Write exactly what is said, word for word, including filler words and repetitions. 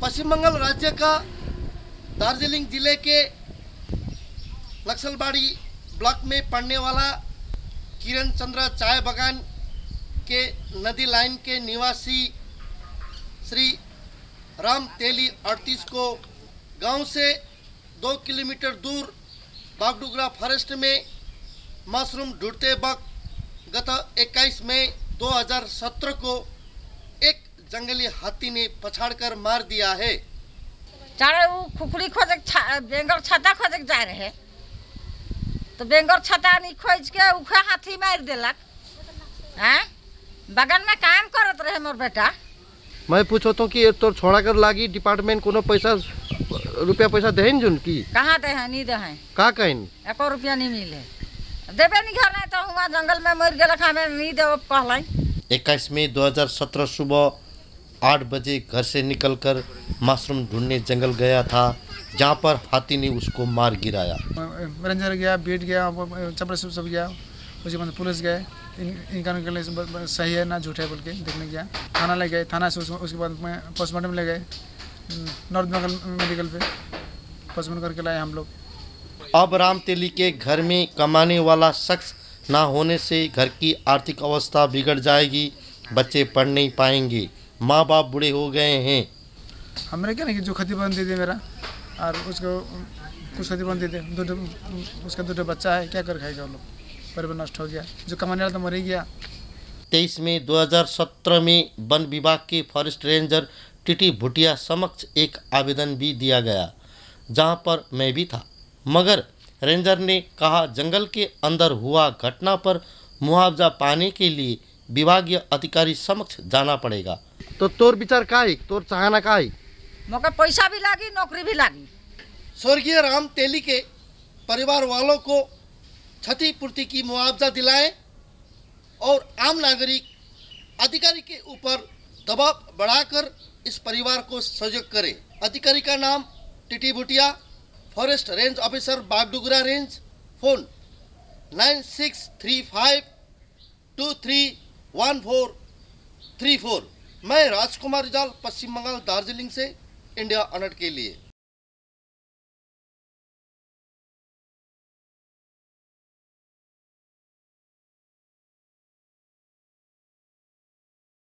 पश्चिम बंगाल राज्य का दार्जिलिंग जिले के नक्सलबाड़ी ब्लॉक में पड़ने वाला किरण चंद्र चाय बागान के नदी लाइन के निवासी श्री राम तेली अड़तीस को गांव से दो किलोमीटर दूर बागडोगरा फॉरेस्ट में मशरूम ढूंढते वक्त गत इक्कीस मई दो हज़ार सत्रह को एक जंगली हाथी ने पछाड़कर मार दिया है। चारे वो खुखड़ी खोजे बेंगल छाता खोजे जा रहे तो बेंगल छाता नहीं खोज के उखा हाथी मार देलक। हैं बगन में काम करत रहे मोर बेटा। मैं पूछो तो कि तो छोड़ा कर लागी डिपार्टमेंट कोनो पैसा रुपया पैसा देहन जुन की कहाँ दे हैं नहीं दे हैं का कहन एको रुपया नहीं मिले देवे नहीं घर नहीं तो हुआ जंगल में मर गया खामे नहीं दे कहलाई। इक्कीस मई दो हज़ार सत्रह सुबह आठ बजे घर से निकलकर मशरूम ढूंढने जंगल गया था, जहां पर हाथी ने उसको मार गिराया। रेंजर गया, बीट गया, चपड़ा सब सब गया, उसके बाद पुलिस गए, इन इनका के लिए सही है ना झूठ है बोल के देखने गया। थाना ले गए, थाना से उसके बाद में पोस्टमार्टम ले गए, नॉर्थ बंगाल मेडिकल पे पोस्टमार्टम करके लाए हम लोग। अब राम तेली के घर में कमाने वाला शख्स ना होने से घर की आर्थिक अवस्था बिगड़ जाएगी, बच्चे पढ़ नहीं पाएंगे, माँ बाप बूढ़े हो गए हैं। हमने क्या नहीं कि जो क्षतिपूर्ति दे दे मेरा और उसको कुछ क्षतिपूर्ति दे दे, दो उसका दो बच्चा है, क्या कर खाएगा वो लोग, परिवार नष्ट हो गया, जो कमाने वाला तो मर ही गया। तेईस मई दो हज़ार सत्रह में वन विभाग के फॉरेस्ट रेंजर टीटी भुटिया समक्ष एक आवेदन भी दिया गया, जहां पर मैं भी था, मगर रेंजर ने कहा जंगल के अंदर हुआ घटना पर मुआवजा पाने के लिए विभागीय अधिकारी समक्ष जाना पड़ेगा। तो तोर विचार का है, तोर चाहना का है? मौका पैसा भी लागी, नौकरी भी लागी। स्वर्गीय राम तेली के परिवार वालों को क्षतिपूर्ति की मुआवजा दिलाएं और आम नागरिक अधिकारी के ऊपर दबाव बढ़ाकर इस परिवार को सहयोग करें। अधिकारी का नाम TT Bhutia, forest range officer Bagdogra range, phone nine six three five two three one four three four. मैं राजकुमार पश्चिम बंगाल दार्जिलिंग से इंडिया अलर्ट के लिए।